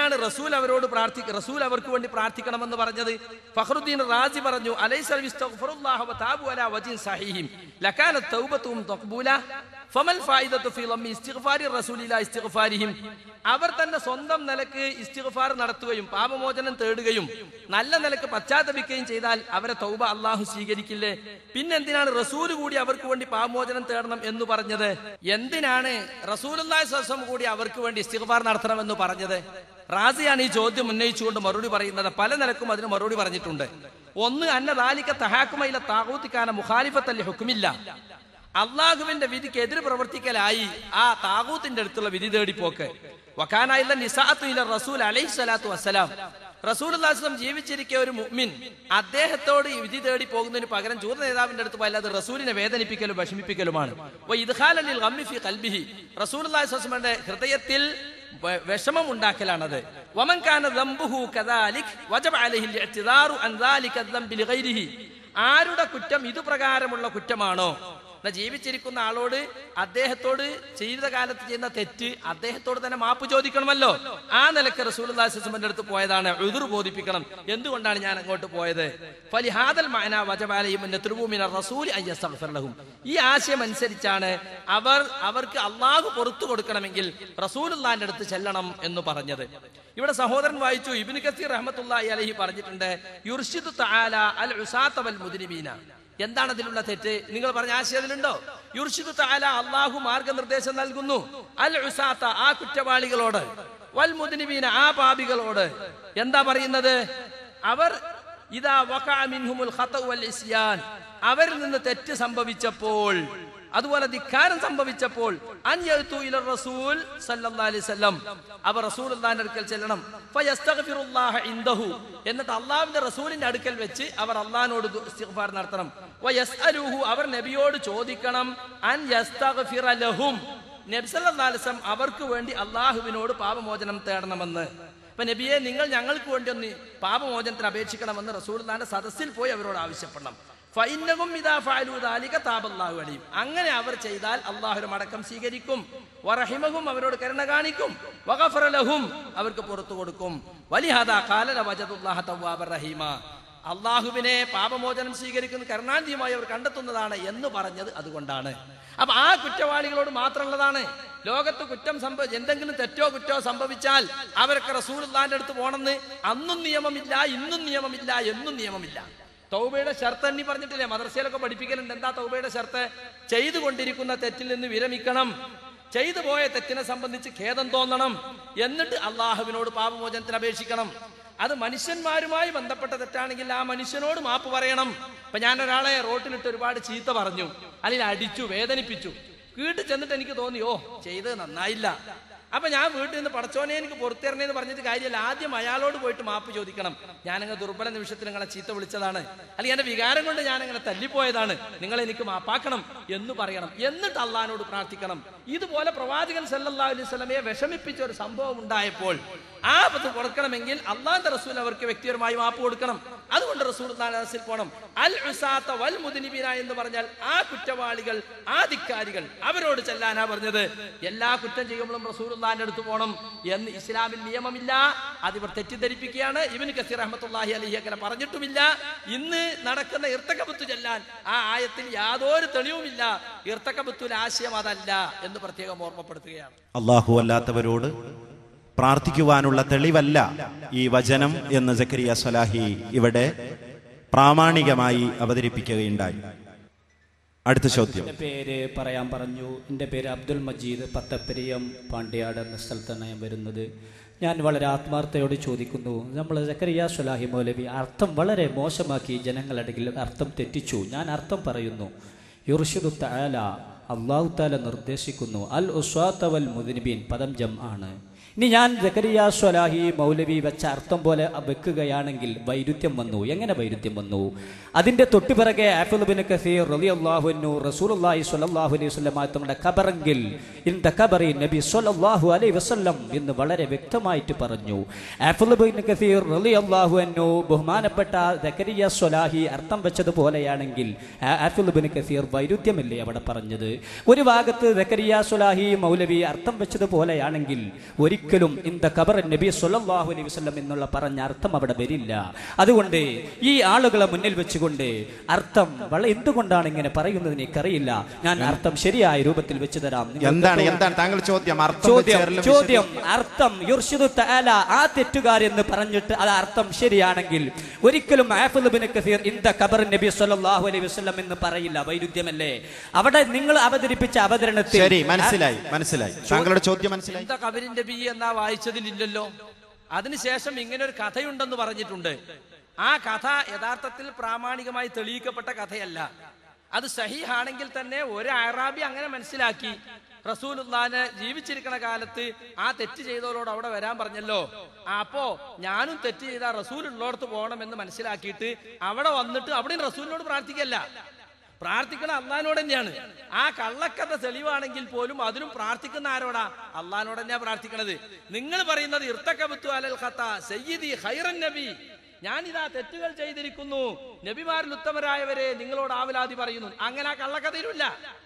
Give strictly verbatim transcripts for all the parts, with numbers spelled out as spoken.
എന്തിനാണ് റസൂൽ അവരോട് പ്രാർത്ഥിക്കുക റസൂൽ അവർക്ക് വേണ്ടി പ്രാർത്ഥിക്കണമെന്ന് പറഞ്ഞത്? ഫഖറുദ്ദീൻ റാസി പറഞ്ഞു, അലൈസൽ ഇസ്തഗ്ഫിറുല്ലാഹ വതഅബു അലാ വജിൻ സഹീഹിൻ ലകാനത് തൗബതുഹും തഖ്ബൂല ഫമൽ ഫായിദതു ഫീ ലമ്മി ഇസ്തിഗ്ഫാരി റസൂലില്ലാ ഇസ്തിഗ്ഫാരിഹിം. അവർ തന്നെ സ്വന്തം നിലക്ക് ഇസ്തിഗ്ഫാർ നടത്തുകയും പാപമോചനം തേടുകയും നല്ല നിലക്ക് പശ്ചാത്തപിക്കുകയും ചെയ്താൽ അവരെ തൗബ അള്ളാഹു സ്വീകരിക്കില്ലേ? പിന്നെന്തിനാണ് റസൂൽ കൂടി അവർക്ക് വേണ്ടി പാപമോചനം തേടണം എന്ന് പറഞ്ഞത്? എന്തിനാണ് റസൂലുള്ളാഹി സ്വല്ലല്ലാഹു അലൈഹി വസല്ലം കൂടി അവർക്ക് വേണ്ടി ഇസ്തിഗ്ഫാർ നടത്തണമെന്ന് പറഞ്ഞത്? റാസിയാണ് ഈ ചോദ്യം ഉന്നയിച്ചുകൊണ്ട് മറുപടി പറയുന്നത്. പല നിലക്കും അതിന് മറുപടി പറഞ്ഞിട്ടുണ്ട്. ഒന്ന്, അന്ന ദാലിക തഹാക്കുമ ഇല താഗൂത്തി കാന മുഖാലിഫത്തൻ ലിഹുക്മില്ല. അള്ളാഹുവിന്റെ വിധിക്ക് എതിര് പ്രവർത്തിക്കലായി ആ താഗൂത്തിന്റെ അടുത്തുള്ള വിധി തേടിപ്പോക്ക്. വകാനായില്ല നിസാഅത്തു ഇല റസൂൽ അലൈഹി സ്വലാത്തു വസ്സലാം. റസൂലുള്ളാഹി സ്വല്ലല്ലാഹു അലൈഹി വസല്ലം ജീവിച്ചിരിക്കെ ഒരു മുഅ്മിൻ അദ്ദേഹത്തോട് ഈ വിധി തേടി പോകുന്നതിന് പകരം ജൂത നേതാവിന്റെ അടുത്ത് പോയാൽ അത് റസൂലിനെ വേദനിപ്പിക്കലും വിഷമിപ്പിക്കലുമാണ്. വ ഇദ്ഖാലൻ ലിൽ ഗമ്മി ഫീ ഖൽബിഹി. റസൂലുള്ളാഹി സ്വല്ലല്ലാഹു അലൈഹി വസല്ലമയുടെ ഹൃദയത്തിൽ വിഷമം ഉണ്ടാക്കലാണത്. വമൻ കാന ദംബുഹു കദാലിക് വജബ അലൈഹി അൽ-ഇഅ്തിദാറു അൻ ദാലിക ദംബി ലിഗൈരിഹി. ആരുടെ കുറ്റം ഇതുപ്രകാരമുള്ള കുറ്റമാണോ, ജീവിച്ചിരിക്കുന്ന ആളോട് അദ്ദേഹത്തോട് ജീവിതകാലത്ത് ചെയ്യുന്ന തെറ്റ് അദ്ദേഹത്തോട് തന്നെ മാപ്പ് ചോദിക്കണമല്ലോ. ആ നിലക്ക് റസൂലുള്ളാഹി സ്വല്ലല്ലാഹു അലൈഹി വസല്ലം അടുത്ത് പോയതാണ്, ഉദ്ർ ബോധിപ്പിക്കണം. എന്തുകൊണ്ടാണ് ഞാൻ അങ്ങോട്ട് പോയത്? ഫലിഹാദൽ മഅനാ വജബ അലൈഹിം അൻ യത്ലബു മിനർ റസൂലി അൻ യസ്തഗ്ഫിറ ലഹും. ഈ ആശയം അനുസരിച്ചാണ് അവർ അവർക്ക് അള്ളാഹു പുറത്തു കൊടുക്കണമെങ്കിൽ റസൂലുള്ളാഹിന്റെ അടുത്ത് ചെല്ലണം എന്ന് പറഞ്ഞത്. ഇവിടെ സഹോദരൻ വായിച്ചു, ഇബ്നു കസീർ റഹ്മത്തുള്ളാഹി അലൈഹി പറഞ്ഞിട്ടുണ്ട്, യുർഷിദു തആല അൽ ഉസാത വൽ മുദ്നിബീന. എന്താണ് അതിലുള്ള തെറ്റ്? നിങ്ങൾ പറഞ്ഞ ആശയം അതിലുണ്ടോ? യുർഷിദു തആല അല്ലാഹു മാർഗനിർദ്ദേശം നൽകുന്നു അൽ ഉസാത്ത ആ കുറ്റവാളികളോട്, വൽ മുദ്നിബീന ആ പാപികളോട്. എന്താ പറയുന്നത്? അവർ ഇദാ വഖഅ മിൻഹുൽ ഖതഉ വൽ ഇസ്യാൻ, അവരിൽ നിന്ന് തെറ്റ് സംഭവിച്ചപ്പോൾ, അതുപോലെ ധിക്കാരം സംഭവിച്ചപ്പോൾ, അൻ യഅ്തു ഇല റസൂൽ സല്ലല്ലാഹു അലൈഹി വസല്ലം, അവർ റസൂലുള്ളാഹിന്റെ അടുക്കൽ ചെല്ലണം. ഫയസ്തഗ്ഫിറുല്ലാഹ ഇൻദഹു, എന്നിട്ട് അല്ലാഹുവിന്റെ റസൂലിന്റെ അടുക്കൽ വെച്ച് അവർ അല്ലാഹുവിനോട് ഇസ്തിഗ്ഫാർ നടത്തണം. വയസ്അലുഹു, അവർ നബിയോട് ചോദിക്കണം, അൻ യസ്തഗ്ഫിറ ലഹും, നബി സല്ലല്ലാഹു അലൈഹി വസല്ലം അവർക്ക് വേണ്ടി അല്ലാഹുവിനോട് പാപമോചനം തേടണമെന്ന്. അപ്പൊ നബിയെ, നിങ്ങൾ ഞങ്ങൾക്ക് വേണ്ടി ഒന്ന് പാപമോചനത്തിന് അപേക്ഷിക്കണമെന്ന് റസൂലുള്ളാഹിന്റെ സദസ്സിൽ പോയി അവരോട് ആവശ്യപ്പെടണം. ഫഇന്നഹും ഇദാ ഫഅലൂ ദാലിക താബല്ലാഹു അലൈഹിം, അങ്ങനെ അവർ ചെയ്താൽ അല്ലാഹു മടക്കം സ്വീകരിക്കും. വറഹിമഹും, അവരോട് കരുണ കാണിക്കും. വഗഫറ ലഹും, അവർക്ക് പുറത്തു കൊടുക്കും. വലിഹാദാ ഖാല ലവജദുല്ലാഹ തവ്വാബർ റഹീമ, അള്ളാഹുവിനെ പാപമോചനം സ്വീകരിക്കുന്ന കരുണാനിധിയുമായി അവർ കണ്ടെത്തുന്നതാണ് എന്ന് പറഞ്ഞത് അതുകൊണ്ടാണ്. അപ്പൊ ആ കുറ്റവാളികളോട് മാത്രമുള്ളതാണ്. ലോകത്ത് കുറ്റം സംഭവ എന്തെങ്കിലും തെറ്റോ കുറ്റോ സംഭവിച്ചാൽ അവരൊക്കെ റസൂലുള്ളാഹിന്റെ അടുത്ത് പോകണമെന്ന് അന്നും നിയമമില്ല, ഇന്നും നിയമമില്ല, എന്നും നിയമമില്ല. തൗബയുടെ ഷർത്ത് എണ്ണി പറഞ്ഞിട്ടില്ലേ? മദ്രസയിലൊക്കെ പഠിപ്പിക്കലുണ്ട്. എന്താ തൗബയുടെ ഷർത്ത്? ചെയ്തുകൊണ്ടിരിക്കുന്ന തെറ്റിൽ നിന്ന് വിരമിക്കണം, ചെയ്തു പോയ തെറ്റിനെ സംബന്ധിച്ച് ഖേദം തോന്നണം, എന്നിട്ട് അള്ളാഹുവിനോട് പാപമോചനത്തിന് അപേക്ഷിക്കണം. അത് മനുഷ്യന്മാരുമായി ബന്ധപ്പെട്ട തെറ്റാണെങ്കിൽ ആ മനുഷ്യനോട് മാപ്പ് പറയണം. ഇപ്പൊ ഞാൻ ഒരാളെ റോട്ടിലിട്ട് ഒരുപാട് ചീത്ത പറഞ്ഞു, അല്ലെങ്കിൽ അടിച്ചു, വേദനിപ്പിച്ചു. വീട്ടിൽ ചെന്നിട്ട് എനിക്ക് തോന്നി, ഓ ചെയ്ത് നന്നായില്ല, അപ്പൊ ഞാൻ വീട്ടിൽ നിന്ന് പടച്ചോനെ എനിക്ക് പുറത്തിറങ്ങിയെന്ന് പറഞ്ഞിട്ട് കാര്യമല്ല. ആദ്യം അയാളോട് പോയിട്ട് മാപ്പ് ചോദിക്കണം. ഞാനങ്ങനെ ദുർബല നിമിഷത്തിൽ നിങ്ങളെ ചീത്ത വിളിച്ചതാണ്, അല്ലെങ്കിൽ എന്റെ വികാരം കൊണ്ട് ഞാനങ്ങനെ തല്ലിപ്പോയതാണ്, നിങ്ങൾ എനിക്ക് മാപ്പാക്കണം എന്ന് പറയണം. എന്നിട്ട് അള്ളാഹിനോട് പ്രാർത്ഥിക്കണം. ഇതുപോലെ പ്രവാചകൻ സല്ലല്ലാഹു അലൈഹി വസല്ലമയെ വിഷമിപ്പിച്ച ഒരു സംഭവം ഉണ്ടായപ്പോൾ ആ പത്ത് കൊടുക്കണമെങ്കിൽ അള്ളാഹുവിന്റെ റസൂൽ അവർക്ക് വ്യക്തിപരമായി മാപ്പ് കൊടുക്കണം. അതുകൊണ്ട് റസൂലുള്ളാഹിൽ പോകണം. അൽ ഉസാത്ത വൽ മുദ്നിബീന എന്ന് പറഞ്ഞാൽ ആ കുറ്റവാളികൾ, ആ ധിക്കാരികൾ, അവരോട് ചെല്ലാനാ പറഞ്ഞത്. എല്ലാ കുറ്റം ചെയ്യുമ്പോഴും റസൂലുള്ളാഹിന്റെ അടുത്ത് പോകണം എന്ന് ഇസ്ലാമിൽ നിയമമില്ല. അതിവർ തെറ്റിദ്ധരിപ്പിക്കുകയാണ്. ഇബ്നു കസീർ റഹ്മത്തുള്ളാഹി അലൈഹി അങ്ങനെ പറഞ്ഞിട്ടുമില്ല. ഇന്ന് നടക്കുന്ന ഇർത്തഖബത്ത് ചെല്ലാൻ ആ ആയത്തിൽ യാതൊരു തെളിവുമില്ല. ഇർത്തഖബത്തുൽ ആശയം അതല്ല എന്ന് പ്രത്യേകം ഓർമ്മപ്പെടുത്തുകയാണ്. അല്ലാഹു അല്ലാത്തവരോട് പ്രാർത്ഥിക്കുവാനുള്ള തെളിവല്ല ഈ വചനം എന്ന് സക്കരിയ സ്വലാഹി ഇവിടെ പ്രാമാണികമായി അവതരിപ്പിക്കുകയുണ്ടായി. അടുത്ത ചോദ്യം. എൻ്റെ പേര് പറയാൻ പറഞ്ഞു. എൻ്റെ പേര് അബ്ദുൽ മജീദ്, പത്തപ്പരിയം പാണ്ഡ്യാട് എന്ന സ്ഥലത്താണ് ഞാൻ വരുന്നത്. ഞാൻ വളരെ ആത്മാർത്ഥയോട് ചോദിക്കുന്നു, നമ്മൾ സക്കരിയ സ്വലാഹി മൗലവി അർത്ഥം വളരെ മോശമാക്കി ജനങ്ങളുടെ അർത്ഥം തെറ്റിച്ചു. ഞാൻ അർത്ഥം പറയുന്നു. യുർഷിദു തആല, അല്ലാഹു തആല നിർദ്ദേശിക്കുന്നു. അൽ ഉസ്വാത വൽ മുദ്നിബീൻ പദം ജം ആണ്. ഇനി ഞാൻ സക്കരിയ സ്വലാഹി മൗലവി വെച്ച അർത്ഥം പോലെ വെക്കുകയാണെങ്കിൽ വൈരുദ്ധ്യം വന്നു. എങ്ങനെ വൈരുദ്ധ്യം വന്നു? അതിൻ്റെ തൊട്ടുപിറകെ ആഫിൽ ഇബ്നു കസീർ റളിയല്ലാഹു അൻഹു റസൂലുള്ളാഹി സ്വല്ലല്ലാഹു അലൈഹി വസല്ലം തങ്ങളുടെ ഖബറെങ്കിൽ ഇൻ തഖബറി നബി സ്വല്ലല്ലാഹു അലൈഹി വസല്ലം എന്ന് വളരെ വ്യക്തമായിട്ട് പറഞ്ഞു. ആഫിൽ ഇബ്നു കസീർ റളിയല്ലാഹു അൻഹു ബഹുമാനപ്പെട്ട സക്കരിയ സ്വലാഹി അർത്ഥം വെച്ചതുപോലെയാണെങ്കിൽ ആഫിൽ ഇബ്നു കസീർ വൈരുദ്ധ്യമല്ലേ അവിടെ പറഞ്ഞത്? ഒരു ഭാഗത്ത് സക്കരിയ സ്വലാഹി മൗലവി അർത്ഥം വെച്ചതുപോലെയാണെങ്കിൽ ഒരിക്കലും ഒരിക്കലും ഇന്ത ഖബർ നബി സ്വല്ലല്ലാഹു അലൈഹി വസല്ലം എന്നുള്ള പറഞ്ഞ അർത്ഥം അവിടെ വരില്ല. അതുകൊണ്ട് ഈ ആളുകളെ മുന്നിൽ വെച്ചുകൊണ്ട് അർത്ഥം വളരെ എന്തുകൊണ്ടാണ് ഇങ്ങനെ പറയുന്നത് എനിക്കറിയില്ല. ഞാൻ അർത്ഥം ശരിയായ രൂപത്തിൽ വെച്ചു തരാം. എന്താണ് എന്താണ് താങ്കൾ ചോദ്യം? ചോദ്യം ചോദ്യം അർത്ഥം യുർഷിദു തആല ആ തെറ്റുകാരെന്ന് പറഞ്ഞിട്ട് അത് അർത്ഥം ശരിയാണെങ്കിൽ ഒരിക്കലും ഹാഫിദ് ഇബ്നു കസീർ ഇന്ത ഖബർ നബി സ്വല്ലല്ലാഹു അലൈഹി വസല്ലം എന്ന് പറയില്ല. വൈരുദ്ധ്യമല്ലേ അവിടെ നിങ്ങൾ അവതരിപ്പിച്ച അവതരണത്തിൽ? ശരി, മനസ്സിലായി മനസ്സിലായി താങ്കളുടെ ചോദ്യം മനസ്സിലായി. ഇന്ത ഖബറിൻ നബി എന്നാ വായിച്ചതിലില്ലല്ലോ. അതിനുശേഷം ഇങ്ങനെ ഒരു കഥയുണ്ടെന്ന് പറഞ്ഞിട്ടുണ്ട്. ആ കഥ യഥാർത്ഥത്തിൽ പ്രാമാണികമായി തെളിയിക്കപ്പെട്ട കഥയല്ല. അത് സഹീഹാണെങ്കിൽ തന്നെ ഒരു അറാബി അങ്ങനെ മനസ്സിലാക്കി. റസൂലുള്ളാഹിനെ ജീവിച്ചിരിക്കുന്ന കാലത്ത് ആ തെറ്റ് ചെയ്തവരോട് അവിടെ വരാൻ പറഞ്ഞല്ലോ, അപ്പോ ഞാനും തെറ്റ് ചെയ്താൽ റസൂൽ ഉള്ളോടത്ത് പോകണമെന്ന് മനസ്സിലാക്കിയിട്ട് അവിടെ വന്നിട്ട് അവിടെയും റസൂലിനോട് പ്രാർത്ഥിക്കല്ല, പ്രാർത്ഥിക്കണം അള്ളാഹിനോട് തന്നെയാണ്. ആ കള്ളക്കഥ തെളിവാണെങ്കിൽ പോലും അതിനും പ്രാർത്ഥിക്കുന്ന ആരോടാ? അള്ളാഹിനോട് തന്നെയാ പ്രാർത്ഥിക്കണത്. നിങ്ങൾ പറയുന്നത് ഇർതകബതു അലൽ ഖതാ സയ്യിദി ഖൈറൻ നബി, ഞാനിതാ തെറ്റുകൾ ചെയ്തിരിക്കുന്നു, നബിമാരിൽ ഉത്തമരായവരെ നിങ്ങളോട് ആവലാതി പറയുന്നു. അങ്ങനെ ആ കള്ളക്കഥയിലുമില്ല.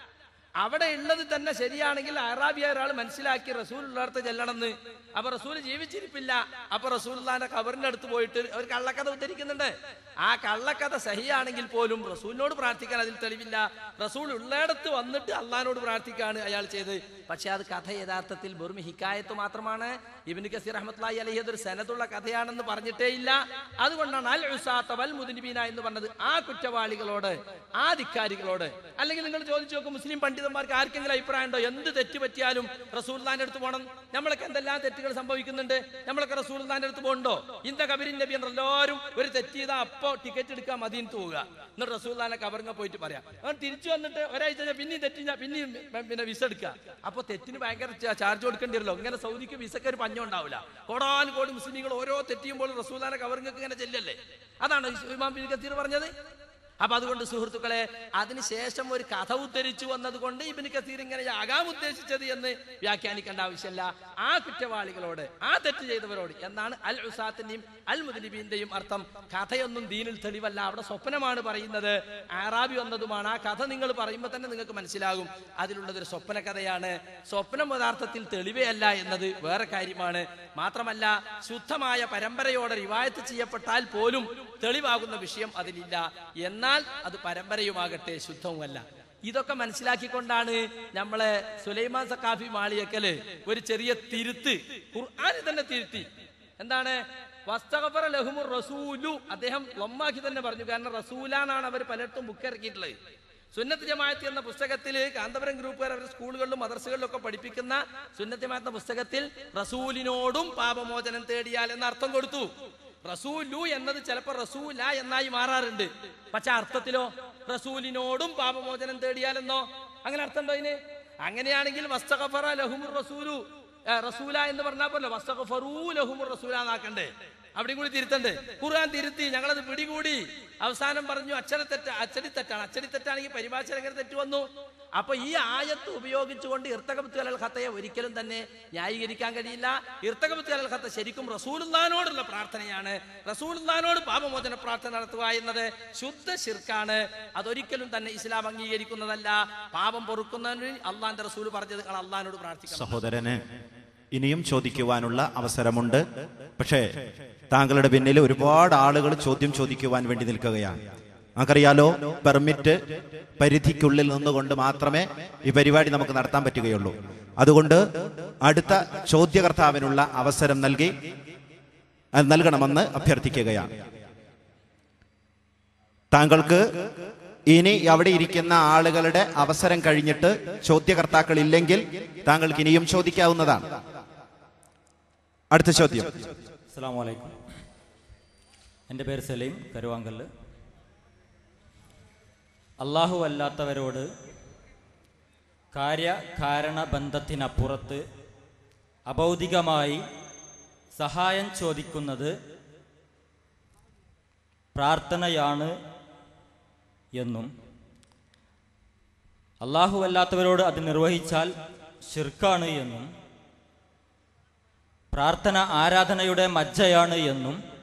അവിടെ ഉള്ളത് തന്നെ ശരിയാണെങ്കിൽ അറാബിയ ഒരാൾ മനസ്സിലാക്കി റസൂൽ ഉള്ളിടത്ത് ചെല്ലണമെന്ന്. അപ്പൊ റസൂൽ ജീവിച്ചിരിപ്പില്ല. അപ്പൊ റസൂലുള്ളാഹിന്റെ ഖബറിന്റെ അടുത്ത് പോയിട്ട് ഒരു കള്ളക്കഥ ഉദ്ധരിക്കുന്നുണ്ട്. ആ കള്ളക്കഥ സഹിയാണെങ്കിൽ പോലും റസൂലിനോട് പ്രാർത്ഥിക്കാൻ അതിൽ തെളിവില്ല. റസൂൽ ഉള്ളിടത്ത് വന്നിട്ട് അള്ളാഹിനോട് പ്രാർത്ഥിക്കാണ് അയാൾ ചെയ്ത്. പക്ഷെ അത് കഥ യഥാർത്ഥത്തിൽ വെറും ഹിക്കായത്ത് മാത്രമാണ്. ഇബ്നു കസീർ റഹ്മത്തുള്ളാഹി അലൈഹി അതൊരു സനദുള്ള കഥയാണെന്ന് പറഞ്ഞിട്ടേ ഇല്ല. അതുകൊണ്ടാണ് അൽ ഉസാത്ത വൽ മുദ്നിബീന എന്ന് പറഞ്ഞത്. ആ കുറ്റവാളികളോട്, ആ ധിക്കാരികളോട്. അല്ലെങ്കിൽ നിങ്ങൾ ചോദിച്ചു നോക്കും, മുസ്ലിം പണ്ഡിതന്മാർക്ക് ആർക്കെങ്കിലും അഭിപ്രായം ഉണ്ടോ എന്ത് തെറ്റ് പറ്റിയാലും റസൂലുള്ളാഹിന്റെ അടുത്ത് പോകണം? നമ്മളൊക്കെ എന്തെല്ലാം തെറ്റുകൾ സംഭവിക്കുന്നുണ്ട്, നമ്മളൊക്കെ റസൂലുള്ളാഹിന്റെ അടുത്ത് പോകണ്ടോ? ഇന്ത ഖബറിൻ നബി എന്ന എല്ലാവരും ഒരു തെറ്റ് ചെയ്താൽ അപ്പോ ടിക്കറ്റ് എടുക്കാൻ മദീനത്ത് പോവുക, എന്നിട്ട് റസൂലുള്ളാഹിന്റെ ഖബറിനെ പോയിട്ട് പറയാം. തിരിച്ചു വന്നിട്ട് ഒരാഴ്ച പിന്നെയും തെറ്റിഞ്ഞാൽ പിന്നെയും പിന്നെ വിസ എടുക്കുക. അപ്പൊ തെറ്റിന് ഭയങ്കര ചാർജ് കൊടുക്കേണ്ടി വരില്ലോ. ഇങ്ങനെ സൗദിക്ക് വിസക്ക് ഒരു പഞ്ഞം ഉണ്ടാവില്ല. കോടാനും കോടി മുസ്ലിങ്ങൾ ഓരോ തെറ്റിയുമ്പോൾ റസൂലുള്ളാഹിന്റെ ഖബറിങ്ങൾക്ക് ഇങ്ങനെ ചെല്ലല്ലേ. അതാണ് ഇമാം ഇബ്നു കസീർ പറഞ്ഞത്. അപ്പൊ അതുകൊണ്ട് സുഹൃത്തുക്കളെ, അതിനുശേഷം ഒരു കഥ ഉദ്ധരിച്ചു വന്നത് കൊണ്ട് ഇബ്നു കസീർ ഇങ്ങനെ ആകാൻ ഉദ്ദേശിച്ചത് എന്ന് വ്യാഖ്യാനിക്കേണ്ട ആവശ്യമില്ല. ആ കുറ്റവാളികളോട്, ആ തെറ്റ് ചെയ്തവരോട് എന്നാണ് അൽ ഉസാത്തിന്റെയും അൽ മുദ്നിബീന്റെയും അർത്ഥം. കഥയൊന്നും ദീനിൽ തെളിവല്ല, അവിടെ സ്വപ്നമാണ് പറയുന്നത്. അറാബി വന്നതുമാണ്. ആ കഥ നിങ്ങൾ പറയുമ്പോൾ തന്നെ നിങ്ങൾക്ക് മനസ്സിലാകും അതിലുള്ളതൊരു സ്വപ്ന കഥയാണ്. സ്വപ്നം യഥാർത്ഥത്തിൽ തെളിവേ അല്ല എന്നത് വേറെ കാര്യമാണ്. മാത്രമല്ല, ശുദ്ധമായ പരമ്പരയോടെ റിവായത്ത് ചെയ്യപ്പെട്ടാൽ പോലും തെളിവാകുന്ന വിഷയം അതിലില്ല. എന്നാൽ അത് പരമ്പരയുമാകട്ടെ ശുദ്ധവുമല്ല. ഇതൊക്കെ മനസ്സിലാക്കിക്കൊണ്ടാണ് നമ്മളെ സുലൈമാൻ സഖാഫി മാളിയക്കല് ഒരു ചെറിയ തിരുത്ത് ഖുർആനിൽ തന്നെ തിരുത്തി. എന്താണ്? വസ്തഗഫറ ലഹുമുർ റസൂലു, അദ്ദേഹം ലമ്മാക്കി തന്നെ പറഞ്ഞു. കാരണം റസൂലാനാണ് അവർ പലയിടത്തും ബുക്ക് ഇറക്കിയിട്ടുള്ളത്. സുന്നത്ത് ജമാഅത്ത് എന്ന പുസ്തകത്തിൽ കാന്തപുരം ഗ്രൂപ്പുകാർ അവരുടെ സ്കൂളുകളിലും മദർസകളിലും ഒക്കെ പഠിപ്പിക്കുന്ന സുന്നത്ത് ജമാഅത്ത് എന്ന പുസ്തകത്തിൽ റസൂലിനോടും പാപമോചനം തേടിയാൽ എന്ന അർത്ഥം കൊടുത്തു. റസൂലു എന്നത് ചിലപ്പോൾ റസൂല എന്നായി മാറാറുണ്ട്. പക്ഷെ അർത്ഥത്തിലോ റസൂലിനോടും പാപമോചനം തേടിയാലെന്നോ അങ്ങനെ അർത്ഥം ഉണ്ടോ ഇതിന്? അങ്ങനെയാണെങ്കിൽ വസ്തഗഫറ ലഹുമുർ റസൂലു, റസൂല എന്ന് പറഞ്ഞാൽ പോലെ വസ്തഗഫറൂ ലഹുമുർ റസൂല എന്നാക്കണ്ടേ? അവിടെ കൂടി തിരുത്തണ്ടേ? ഖുർആൻ തിരുത്തി, ഞങ്ങളത് പിടികൂടി. അവസാനം പറഞ്ഞു അക്ഷരത്തെറ്റ അച്ചടി തെറ്റാണ്. അച്ചടി തെറ്റാണെങ്കിൽ പരിഭാഷ എങ്ങനെ തെറ്റ് വന്നു? അപ്പൊ ഈ ആയത്ത് ഉപയോഗിച്ചുകൊണ്ട് ഇർതകബതു അലൽ ഖതയെ ഒരിക്കലും തന്നെ ന്യായീകരിക്കാൻ കഴിയില്ല. ഇർതകബതു അലൽ ഖത ശരിക്കും റസൂലുള്ളാഹിനോടുള്ള പ്രാർത്ഥനയാണ്. റസൂലുള്ളാഹിനോട് പാപമോചന പ്രാർത്ഥന നടത്തുക എന്നത് ശുദ്ധ ശിർക്കാണ്. അതൊരിക്കലും തന്നെ ഇസ്ലാം അംഗീകരിക്കുന്നതല്ല. പാപം പൊറുക്കുന്നതിന് അള്ളാന്റെ റസൂൽ പറഞ്ഞത് നിങ്ങൾ അള്ളാഹിനോട് പ്രാർത്ഥിക്കണം. സഹോദരന് ഇനിയും ചോദിക്കുവാനുള്ള അവസരമുണ്ട്. പക്ഷേ താങ്കളുടെ പിന്നിൽ ഒരുപാട് ആളുകൾ ചോദ്യം ചോദിക്കുവാൻ വേണ്ടി നിൽക്കുകയാണ്. നമുക്കറിയാലോ, പെർമിറ്റ് പരിധിക്കുള്ളിൽ നിന്നുകൊണ്ട് മാത്രമേ ഈ പരിപാടി നമുക്ക് നടത്താൻ പറ്റുകയുള്ളൂ. അതുകൊണ്ട് അടുത്ത ചോദ്യകർത്താവിനുള്ള അവസരം നൽകി നൽകണമെന്ന് അഭ്യർത്ഥിക്കുകയാണ്. താങ്കൾക്ക് ഇനി അവിടെ ഇരിക്കുന്ന ആളുകളുടെ അവസരം കഴിഞ്ഞിട്ട് ചോദ്യകർത്താക്കൾ ഇല്ലെങ്കിൽ താങ്കൾക്ക് ഇനിയും ചോദിക്കാവുന്നതാണ്. അടുത്ത ചോദ്യം. അസ്സലാമു അലൈക്കും. എൻ്റെ പേര് സലീം, കരുവാങ്കല്ല്. അള്ളാഹു അല്ലാത്തവരോട് കാര്യകാരണ ബന്ധത്തിനപ്പുറത്ത് അഭൗതികമായി സഹായം ചോദിക്കുന്നത് പ്രാർത്ഥനയാണ് എന്നും അള്ളാഹു അല്ലാത്തവരോട് അത് നിർവഹിച്ചാൽ ശിർക്കാണ് എന്നും പ്രാർത്ഥന ആരാധനയുടെ മജ്ജയാണ് എന്നും